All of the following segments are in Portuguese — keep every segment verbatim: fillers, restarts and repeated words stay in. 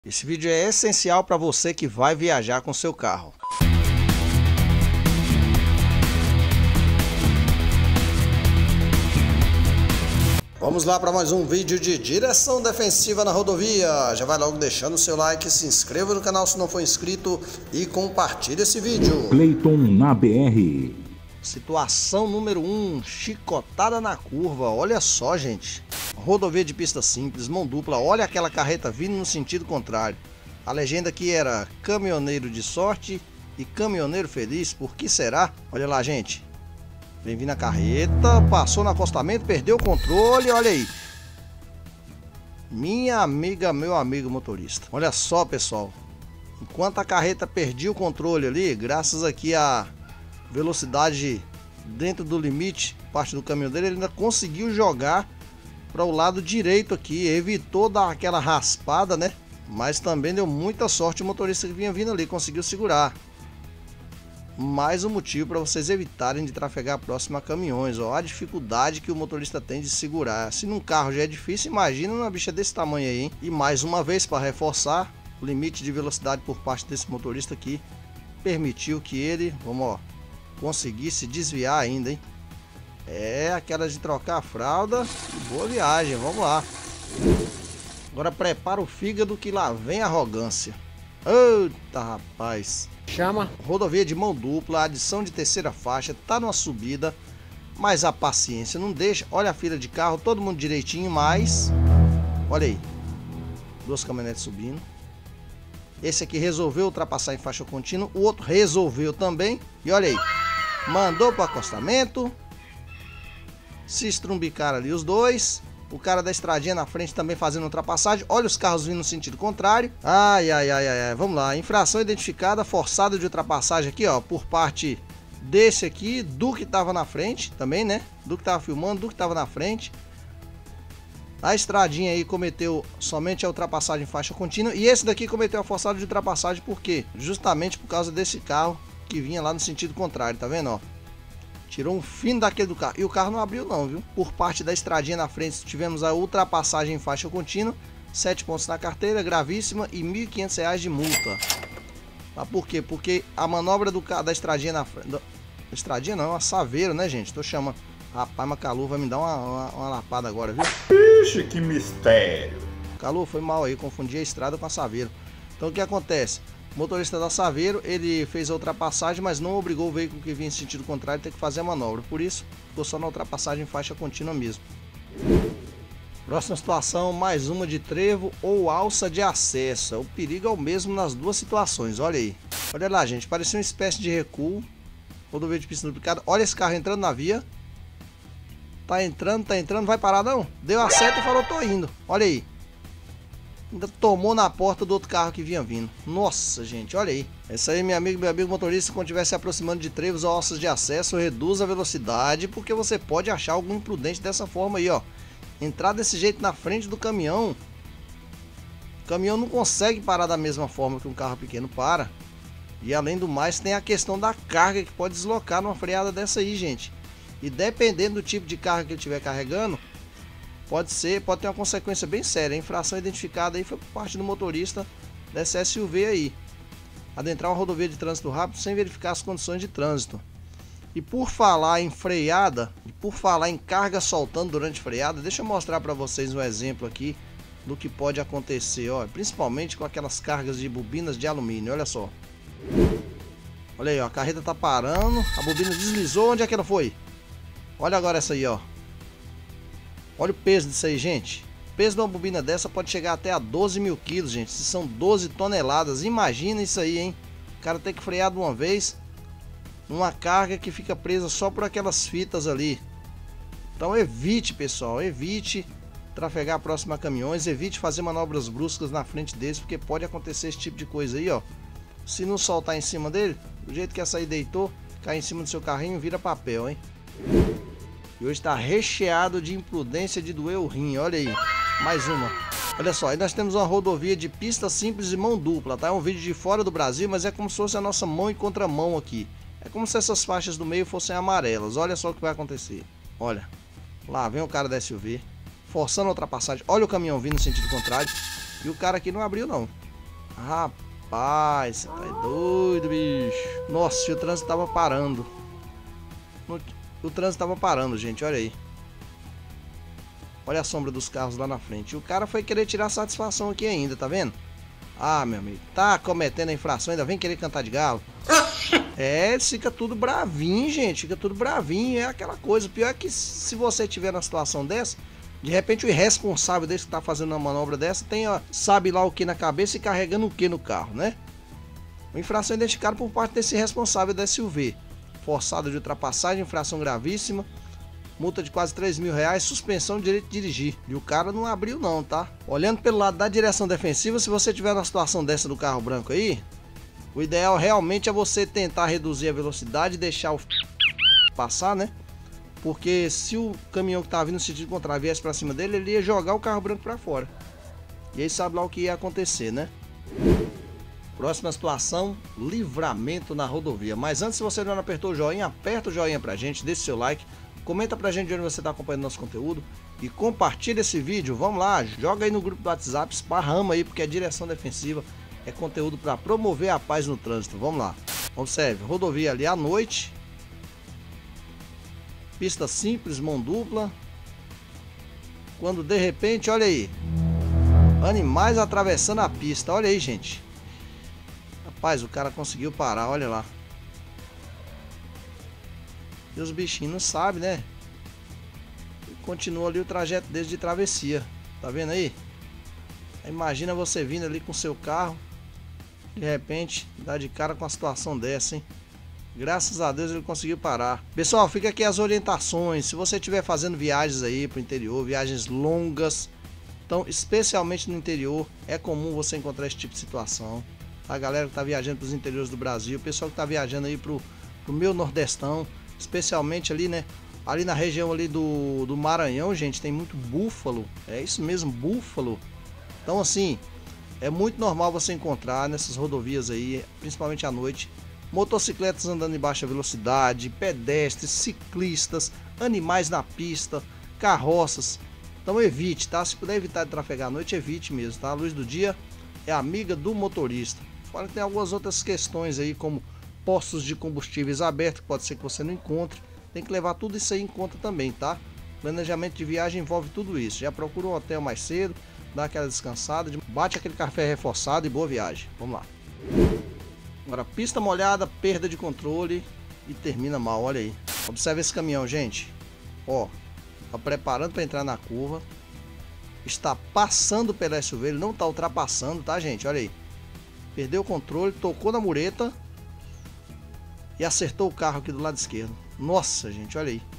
Esse vídeo é essencial para você que vai viajar com seu carro. Vamos lá para mais um vídeo de direção defensiva na rodovia. Já vai logo deixando o seu like, se inscreva no canal se não for inscrito e compartilhe esse vídeo. Cleiton na B R. Situação número um, chicotada na curva. Olha só, gente. Rodovia de pista simples, mão dupla. Olha aquela carreta vindo no sentido contrário. A legenda aqui era caminhoneiro de sorte e caminhoneiro feliz. Por que será? Olha lá, gente. Vem vindo a carreta, passou no acostamento, perdeu o controle, olha aí. Minha amiga, meu amigo motorista. Olha só, pessoal. Enquanto a carreta perdia o controle ali, graças aqui à velocidade dentro do limite, parte do caminhão dele, ele ainda conseguiu jogar para o lado direito aqui, evitou dar aquela raspada, né? Mas também deu muita sorte o motorista que vinha vindo ali, conseguiu segurar. Mais um motivo para vocês evitarem de trafegar próximo a caminhões, ó, a dificuldade que o motorista tem de segurar. Se num carro já é difícil, imagina uma bicha desse tamanho aí, hein? E mais uma vez, para reforçar, o limite de velocidade por parte desse motorista aqui permitiu que ele, vamos ó, conseguisse desviar ainda, hein? É aquela de trocar a fralda. Boa viagem, vamos lá. Agora prepara o fígado que lá vem a arrogância. Eita, rapaz. Chama. Rodovia de mão dupla, adição de terceira faixa, tá numa subida, mas a paciência não deixa. Olha a fila de carro, todo mundo direitinho, mas olha aí, duas caminhonetes subindo. Esse aqui resolveu ultrapassar em faixa contínua, o outro resolveu também. E olha aí, mandou para o acostamento, se estrumbicaram ali os dois. O cara da estradinha na frente também fazendo ultrapassagem. Olha os carros vindo no sentido contrário. Ai, ai, ai, ai, ai. Vamos lá. Infração identificada, forçada de ultrapassagem aqui, ó. Por parte desse aqui, do que tava na frente também, né? Do que tava filmando, do que tava na frente. A estradinha aí cometeu somente a ultrapassagem em faixa contínua. E esse daqui cometeu a forçada de ultrapassagem. Por quê? Justamente por causa desse carro que vinha lá no sentido contrário. Tá vendo, ó? Tirou um fino daquele do carro. E o carro não abriu não, viu? Por parte da estradinha na frente tivemos a ultrapassagem em faixa contínua. sete pontos na carteira, gravíssima e mil e quinhentos reais de multa. Tá, por quê? Porque a manobra do da estradinha na frente... Estradinha não, é uma Saveiro, né, gente? Tô chamando... Rapaz, mas Calu vai me dar uma, uma, uma lapada agora, viu? Ixi, que mistério. Calu, foi mal aí, confundi a estrada com a Saveiro. Então o que acontece? O motorista da Saveiro, ele fez a ultrapassagem, mas não obrigou o veículo que vinha em sentido contrário a ter que fazer a manobra. Por isso, ficou só na ultrapassagem em faixa contínua mesmo. Próxima situação, mais uma de trevo ou alça de acesso. O perigo é o mesmo nas duas situações, olha aí. Olha lá, gente, parecia uma espécie de recuo. Rodovia de pista duplicada. Olha esse carro entrando na via. Tá entrando, tá entrando, vai parar não? Deu a seta e falou, tô indo. Olha aí. Ainda tomou na porta do outro carro que vinha vindo. Nossa, gente, olha aí. Essa aí, meu amigo, meu amigo motorista, quando estiver se aproximando de trevos ou alças de acesso, reduz a velocidade, porque você pode achar algum imprudente dessa forma aí, ó. Entrar desse jeito na frente do caminhão. O caminhão não consegue parar da mesma forma que um carro pequeno para. E além do mais, tem a questão da carga que pode deslocar numa freada dessa aí, gente. E dependendo do tipo de carga que ele estiver carregando, Pode ser, pode ter uma consequência bem séria. A infração identificada aí foi por parte do motorista dessa S U V aí. Adentrar uma rodovia de trânsito rápido sem verificar as condições de trânsito. E por falar em freada, e por falar em carga soltando durante freada, deixa eu mostrar para vocês um exemplo aqui do que pode acontecer, ó, principalmente com aquelas cargas de bobinas de alumínio, olha só. Olha aí, ó, a carreta tá parando, a bobina deslizou, onde é que ela foi? Olha agora essa aí, ó. Olha o peso disso aí, gente. O peso de uma bobina dessa pode chegar até a doze mil quilos, gente. Se são doze toneladas, imagina isso aí, hein? O cara tem que frear de uma vez uma carga que fica presa só por aquelas fitas ali. Então evite, pessoal, evite trafegar próximo a caminhões, evite fazer manobras bruscas na frente deles, porque pode acontecer esse tipo de coisa aí, ó. Se não soltar em cima dele, do jeito que essa aí deitou, cai em cima do seu carrinho, vira papel, hein? E hoje está recheado de imprudência de doer o rim, olha aí, mais uma. Olha só, aí nós temos uma rodovia de pista simples e mão dupla, tá? É um vídeo de fora do Brasil, mas é como se fosse a nossa mão e contramão aqui. É como se essas faixas do meio fossem amarelas, olha só o que vai acontecer. Olha, lá vem o cara da S U V, forçando a ultrapassagem, olha o caminhão vindo no sentido contrário. E o cara aqui não abriu não. Rapaz, você tá doido, bicho. Nossa, e o trânsito tava parando. O trânsito tava parando, gente, olha aí. Olha a sombra dos carros lá na frente. E o cara foi querer tirar satisfação aqui ainda, tá vendo? Ah, meu amigo, tá cometendo a infração, ainda vem querer cantar de galo. É, fica tudo bravinho, gente, fica tudo bravinho, é aquela coisa. O pior é que se você tiver na situação dessa, de repente o irresponsável desse que tá fazendo uma manobra dessa, tem, ó, sabe lá o que na cabeça e carregando o que no carro, né? A infração é identificada por parte desse responsável da S U V. Forçado de ultrapassagem, infração gravíssima. Multa de quase três mil reais, suspensão de direito de dirigir. E o cara não abriu não, tá? Olhando pelo lado da direção defensiva, se você tiver na situação dessa do carro branco aí, o ideal realmente é você tentar reduzir a velocidade e deixar o passar, né? Porque se o caminhão que tá vindo no sentido contrário viesse pra cima dele, ele ia jogar o carro branco pra fora. E aí sabe lá o que ia acontecer, né? Próxima situação, livramento na rodovia. Mas antes, se você não apertou o joinha, aperta o joinha pra gente, deixa o seu like. Comenta pra gente de onde você está acompanhando nosso conteúdo e compartilha esse vídeo. Vamos lá, joga aí no grupo do WhatsApp, esparrama aí, porque é direção defensiva, é conteúdo para promover a paz no trânsito. Vamos lá. Observe, rodovia ali à noite. Pista simples, mão dupla. Quando de repente, olha aí, animais atravessando a pista. Olha aí, gente. Rapaz, o cara conseguiu parar, olha lá. E os bichinhos não sabem, né? E continua ali o trajeto deles de travessia. Tá vendo aí? Imagina você vindo ali com seu carro, de repente dá de cara com uma situação dessa, hein? Graças a Deus ele conseguiu parar. Pessoal, fica aqui as orientações. Se você estiver fazendo viagens aí pro interior, viagens longas, então especialmente no interior, é comum você encontrar esse tipo de situação. A galera que tá viajando pros interiores do Brasil, o pessoal que tá viajando aí pro, pro meu nordestão, especialmente ali, né? Ali na região ali do, do Maranhão, gente, tem muito búfalo. É isso mesmo, búfalo. Então assim, é muito normal você encontrar nessas rodovias aí, principalmente à noite, motocicletas andando em baixa velocidade, pedestres, ciclistas, animais na pista, carroças. Então evite, tá? Se puder evitar de trafegar à noite, evite mesmo, tá? A luz do dia é amiga do motorista. Fora que tem algumas outras questões aí, como postos de combustíveis abertos, pode ser que você não encontre. Tem que levar tudo isso aí em conta também, tá? Planejamento de viagem envolve tudo isso. Já procura um hotel mais cedo, dá aquela descansada, bate aquele café reforçado e boa viagem. Vamos lá. Agora, pista molhada, perda de controle e termina mal, olha aí. Observe esse caminhão, gente. Ó, tá preparando para entrar na curva. Está passando pela S U V, ele não tá ultrapassando, tá, gente? Olha aí. Perdeu o controle, tocou na mureta e acertou o carro aqui do lado esquerdo. Nossa, gente, olha aí.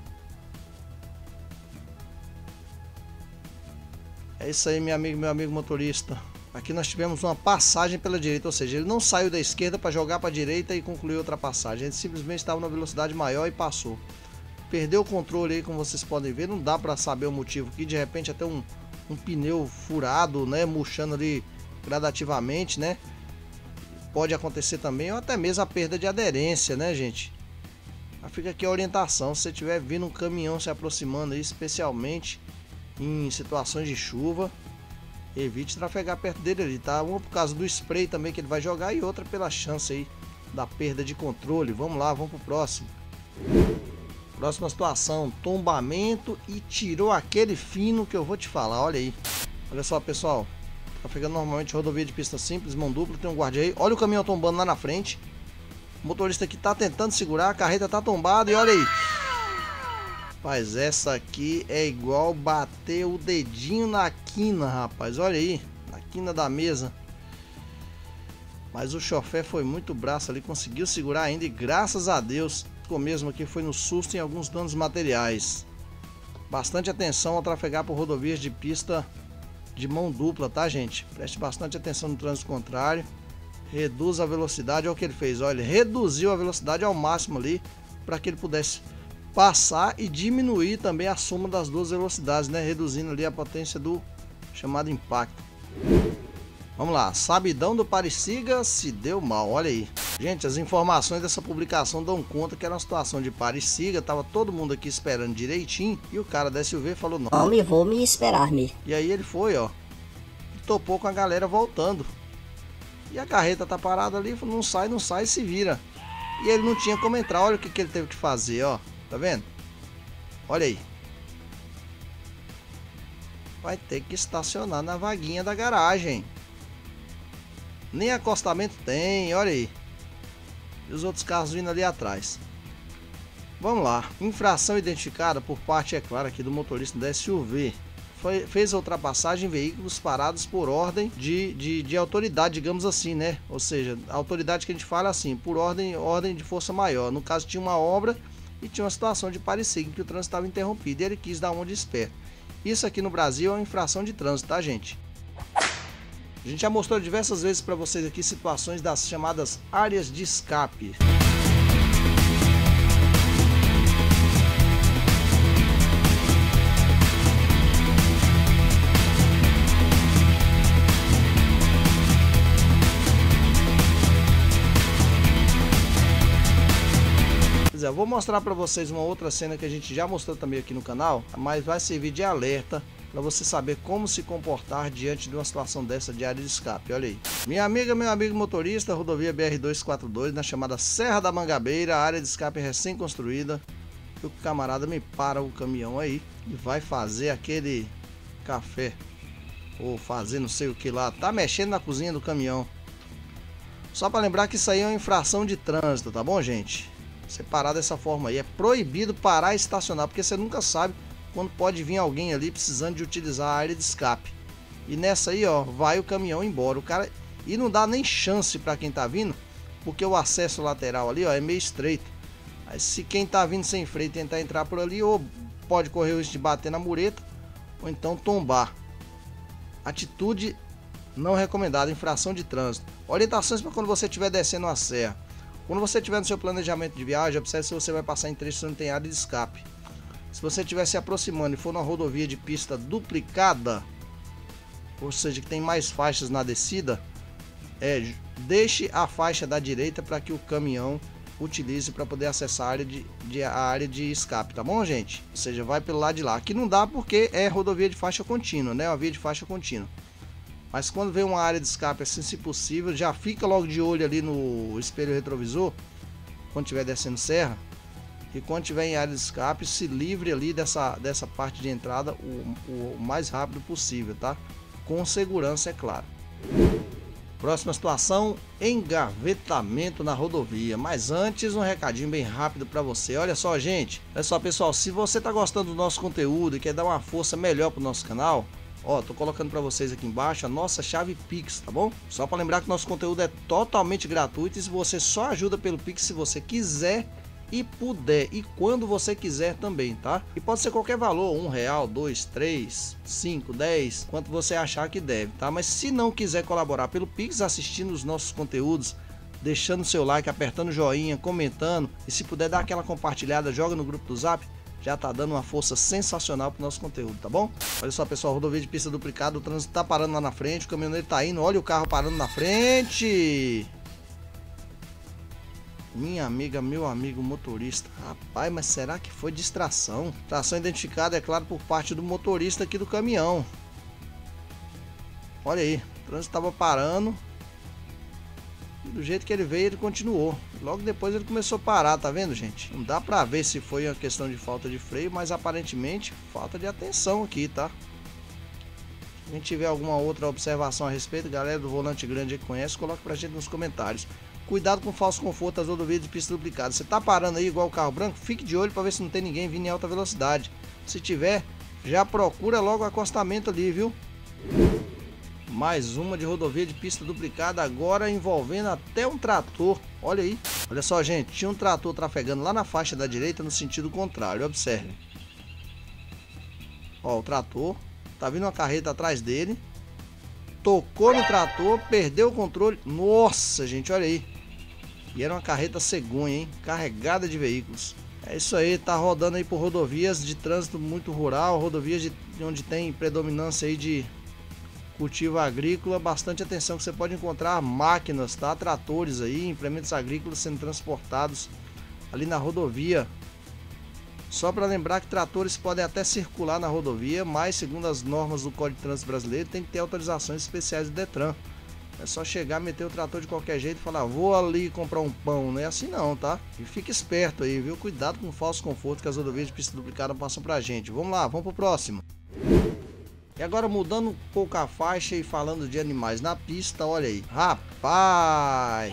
É isso aí, meu amigo, meu amigo motorista. Aqui nós tivemos uma passagem pela direita, ou seja, ele não saiu da esquerda para jogar para a direita e concluir outra passagem. Ele simplesmente estava na velocidade maior e passou. Perdeu o controle aí, como vocês podem ver. Não dá para saber o motivo aqui. De repente até um, um pneu furado, né, murchando ali gradativamente, né? Pode acontecer também, ou até mesmo a perda de aderência, né, gente? Mas fica aqui a orientação. Se você estiver vindo um caminhão se aproximando aí, especialmente em situações de chuva, evite trafegar perto dele ali, tá? Uma por causa do spray também que ele vai jogar e outra pela chance aí da perda de controle. Vamos lá, vamos pro próximo. Próxima situação, tombamento e tirou aquele fino que eu vou te falar, olha aí. Olha só, pessoal, trafegando normalmente rodovia de pista simples, mão dupla, tem um guarda aí. Olha o caminhão tombando lá na frente. O motorista aqui tá tentando segurar, a carreta tá tombada e olha aí. Rapaz, essa aqui é igual bater o dedinho na quina, rapaz. Olha aí, na quina da mesa. Mas o chofer foi muito braço ali, conseguiu segurar ainda e graças a Deus, o mesmo aqui foi no susto em alguns danos materiais. Bastante atenção ao trafegar por rodovias de pista de mão dupla, tá, gente? Preste bastante atenção no trânsito contrário. Reduz a velocidade, olha o que ele fez. Olha, ele reduziu a velocidade ao máximo ali para que ele pudesse passar e diminuir também a soma das duas velocidades, né? Reduzindo ali a potência do chamado impacto. Vamos lá, sabidão do Parisiga se deu mal, olha aí. Gente, as informações dessa publicação dão conta que era uma situação de Parisiga, tava todo mundo aqui esperando direitinho e o cara da S U V falou não. Homem, vou me esperar-me. E aí ele foi, ó, e topou com a galera voltando. E a carreta tá parada ali, não sai, não sai, se vira. E ele não tinha como entrar, olha o que, que ele teve que fazer, ó. Tá vendo? Olha aí. Vai ter que estacionar na vaguinha da garagem. Nem acostamento tem, olha aí. E os outros carros vindo ali atrás. Vamos lá. Infração identificada por parte, é claro, aqui do motorista da S U V. Foi, fez a ultrapassagem em veículos parados por ordem de, de, de autoridade, digamos assim, né? Ou seja, a autoridade que a gente fala assim, por ordem, ordem de força maior. No caso, tinha uma obra e tinha uma situação de parecer que o trânsito estava interrompido e ele quis dar uma de esperto. Isso aqui no Brasil é uma infração de trânsito, tá, gente? A gente já mostrou diversas vezes para vocês aqui situações das chamadas áreas de escape. Eu vou mostrar para vocês uma outra cena que a gente já mostrou também aqui no canal, mas vai servir de alerta para você saber como se comportar diante de uma situação dessa de área de escape. Olha aí. Minha amiga, meu amigo motorista, rodovia B R duzentos e quarenta e dois, na chamada Serra da Mangabeira, área de escape recém-construída. O camarada me para o caminhão aí e vai fazer aquele café, ou fazer não sei o que lá, tá mexendo na cozinha do caminhão. Só para lembrar que isso aí é uma infração de trânsito, tá bom, gente? Você parar dessa forma aí, é proibido parar e estacionar, porque você nunca sabe quando pode vir alguém ali precisando de utilizar a área de escape. E nessa aí, ó, vai o caminhão embora, o cara, e não dá nem chance para quem tá vindo, porque o acesso lateral ali, ó, é meio estreito. Aí se quem tá vindo sem freio tentar entrar por ali, ou pode correr o risco de bater na mureta, ou então tombar. Atitude não recomendada, infração de trânsito. Orientações para quando você estiver descendo a serra. Quando você estiver no seu planejamento de viagem, observe se você vai passar em trechos onde tem área de escape. Se você estiver se aproximando e for numa rodovia de pista duplicada, ou seja, que tem mais faixas na descida, é, deixe a faixa da direita para que o caminhão utilize para poder acessar a área de, de, a área de escape, tá bom, gente? Ou seja, vai pelo lado de lá. Aqui não dá porque é rodovia de faixa contínua, né? Uma via de faixa contínua. Mas quando vem uma área de escape assim, se possível, já fica logo de olho ali no espelho retrovisor, quando estiver descendo serra, e quando estiver em área de escape, se livre ali dessa, dessa parte de entrada o, o, o mais rápido possível, tá? Com segurança, é claro. Próxima situação, engavetamento na rodovia. Mas antes, um recadinho bem rápido para você. Olha só, gente, olha só, pessoal, se você tá gostando do nosso conteúdo e quer dar uma força melhor pro nosso canal, ó, tô colocando para vocês aqui embaixo a nossa chave Pix, tá bom? Só para lembrar que nosso conteúdo é totalmente gratuito e se você só ajuda pelo Pix se você quiser e puder e quando você quiser também, tá? E pode ser qualquer valor, um real, dois, três, cinco, dez, quanto você achar que deve, tá? Mas se não quiser colaborar pelo Pix, assistindo os nossos conteúdos, deixando seu like, apertando o joinha, comentando e se puder dar aquela compartilhada, joga no grupo do Zap. Já tá dando uma força sensacional pro nosso conteúdo, tá bom? Olha só, pessoal, rodovia de pista duplicada, o trânsito tá parando lá na frente, o caminhoneiro tá indo, olha o carro parando na frente. Minha amiga, meu amigo motorista, rapaz, mas será que foi distração? Tração identificada, é claro, por parte do motorista aqui do caminhão. Olha aí, o trânsito tava parando. E do jeito que ele veio, ele continuou. Logo depois ele começou a parar, tá vendo, gente? Não dá pra ver se foi uma questão de falta de freio, mas aparentemente falta de atenção aqui, tá? Se a gente tiver alguma outra observação a respeito, galera do Volante Grande aí que conhece, coloque pra gente nos comentários. Cuidado com o falso conforto das rodovias de pista duplicada. Você tá parando aí igual o carro branco? Fique de olho pra ver se não tem ninguém vindo em alta velocidade. Se tiver, já procura logo o acostamento ali, viu? Mais uma de rodovia de pista duplicada, agora envolvendo até um trator. Olha aí. Olha só, gente. Tinha um trator trafegando lá na faixa da direita no sentido contrário. Observe. Ó, o trator. Tá vindo uma carreta atrás dele. Tocou no trator, perdeu o controle. Nossa, gente, olha aí. E era uma carreta cegonha, hein? Carregada de veículos. É isso aí, tá rodando aí por rodovias de trânsito muito rural. Rodovias de onde tem predominância aí de cultivo agrícola, bastante atenção que você pode encontrar máquinas, tá? Tratores aí, implementos agrícolas sendo transportados ali na rodovia. Só para lembrar que tratores podem até circular na rodovia, mas segundo as normas do Código de Trânsito Brasileiro tem que ter autorizações especiais do Detran. É só chegar, meter o trator de qualquer jeito e falar, vou ali comprar um pão. Não é assim não, tá? E fica esperto aí, viu? Cuidado com o falso conforto que as rodovias de pista duplicada passam pra gente. Vamos lá, vamos pro próximo. E agora mudando um pouco a faixa e falando de animais na pista, olha aí. Rapaz!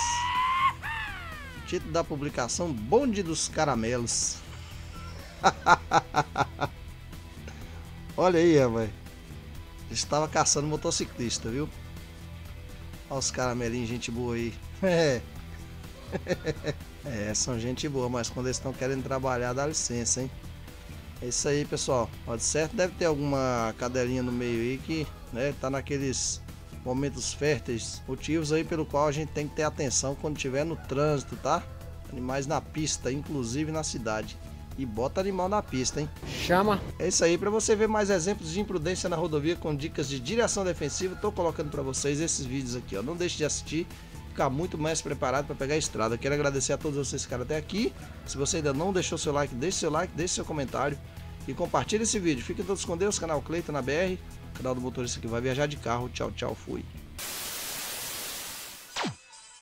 Título da publicação, Bonde dos Caramelos. Olha aí, rapaz. Estava caçando motociclista, viu? Olha os caramelinhos, gente boa aí. É. É, são gente boa, mas quando eles estão querendo trabalhar, dá licença, hein? É isso aí, pessoal. Pode certo, deve ter alguma cadelinha no meio aí que, né, tá naqueles momentos férteis, motivos aí pelo qual a gente tem que ter atenção quando estiver no trânsito, tá? Animais na pista, inclusive na cidade. E bota animal na pista, hein? Chama! É isso aí, para você ver mais exemplos de imprudência na rodovia com dicas de direção defensiva, tô colocando para vocês esses vídeos aqui, ó. Não deixe de assistir, ficar muito mais preparado para pegar a estrada. Quero agradecer a todos vocês que ficaram até aqui. Se você ainda não deixou seu like, deixe seu like, deixe seu comentário e compartilhe esse vídeo. Fiquem todos com Deus, canal Cleiton na B R, canal do motorista que vai viajar de carro. Tchau, tchau, fui.